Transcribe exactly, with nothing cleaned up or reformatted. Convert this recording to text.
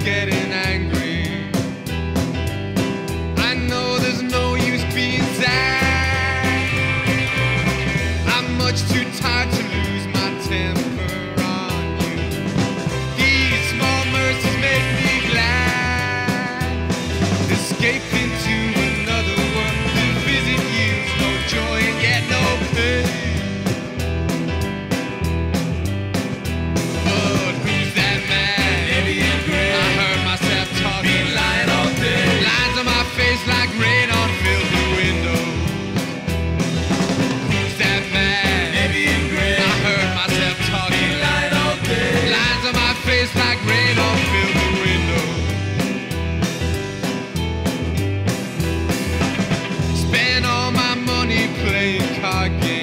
getting angry. I know there's no use being sad. I'm much too tired to lose my temper on you. These small mercies make me glad. Escaping to another world to visit you's no joy and yet no pain. Like rain on filthy windows. Who's that man? Heavy and gray. I heard myself talking. Light all day. Lines on my face like rain on filthy windows. Spend all my money playing card games.